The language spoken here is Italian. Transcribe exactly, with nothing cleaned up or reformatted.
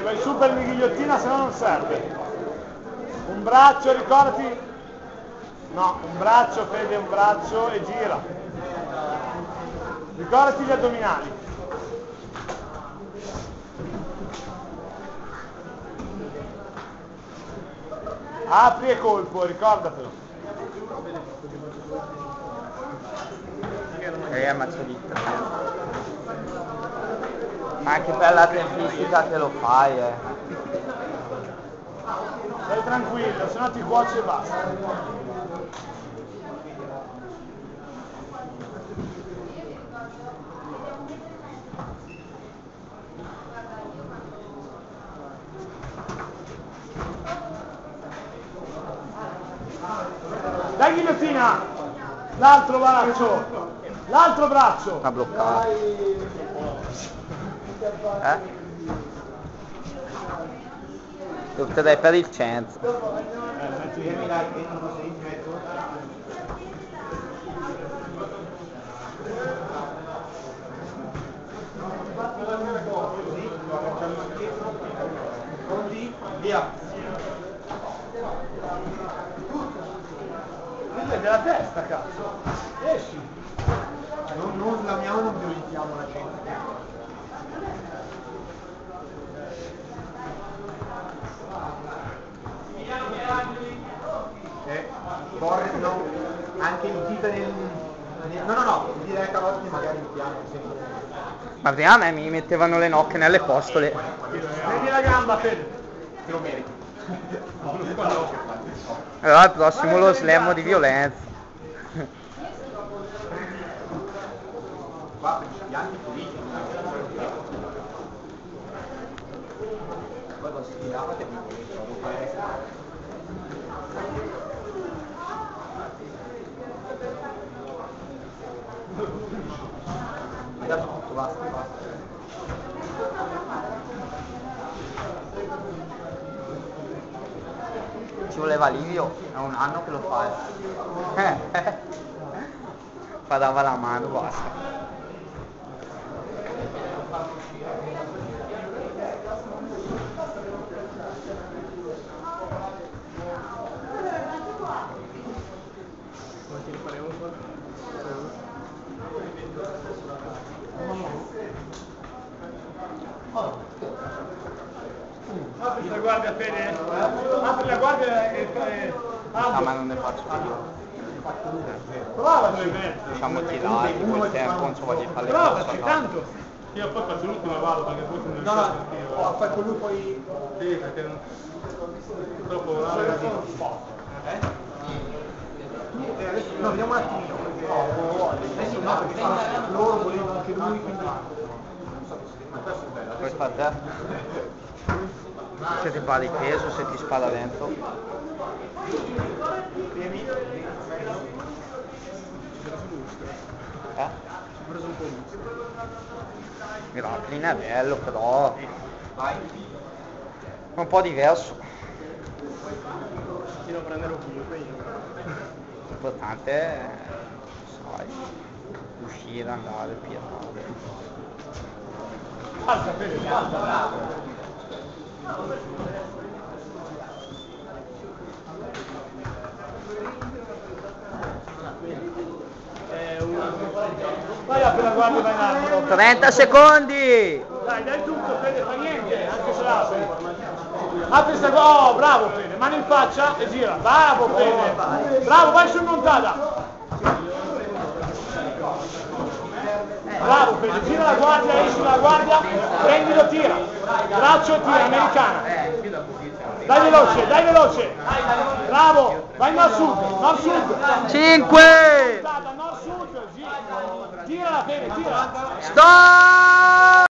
vai su per il ghigliottina, se no non serve. Un braccio, ricordati. No, un braccio, Fede, un braccio e gira. Ricordati gli addominali. Apri e colpo, ricordatelo. Eh, ammazzo di tre. Ma anche per la tempistica che lo fai, eh. Stai tranquillo, se no ti cuoci e basta. Dai ghigliottina! L'altro braccio! L'altro braccio! Sta bloccato. Eh? Te dai per il censo. Via! È della testa, cazzo! Esci! Non, non slamiamo, non violentiamo la gente. Eh, corre, no, anche il dita nel, nel... No, no, no, direi che a volte magari il piano sempre... Ma prima a me mi mettevano le nocche nelle costole. Prendi la gamba, Fede! Te lo meriti. Allora al prossimo lo slammo di violenza. Qua per gli anni puliti. Poi lo sfidavate dopo essere... Hai dato tutto, basta, basta. Ci voleva Livio, è un anno che lo fai. Fa dava la mano, basta. Apri la guardia, Fede! Apri la guardia e... e... Ah, ma non ne faccio più. Provaci! Facciamo tirare, quel tempo non so voglio fare le Provaci, cose. tanto! Io poi faccio l'ultima vado perché poi non No, no, no, fai con lui poi... Sì, perché non... Dopo... Eh? Eh, adesso, no, vediamo un attimino, perché... Adesso no, perché loro volevano anche lui, quindi... Non so se... Ma questo è bello. Poi fa te. Se ti fa di peso, se ti spara dentro. Vieni. Eh? Ho preso un po' di... Grappling è bello, però Vai. è un po' diverso. Io prenderò comunque io. L'importante è, sai, uscire, andare, piantare. Alza, Fede, alza, bravo! Vai a la guardia, vai in alto. trenta secondi! Dai, dai tutto, Fede, fa niente, anche se l'apri. Apri sta oh, bravo Fede, mano in faccia e gira. Bravo Fede. Bravo, vai sul montata. Bravo Fede, gira la guardia, esci dalla guardia, prendilo, tira. Braccio e tira, americana. Dai veloce, dai veloce. Bravo, vai nord-sud, nord-sud. cinque! Nord-sud, gira la Fede, tira. Stop!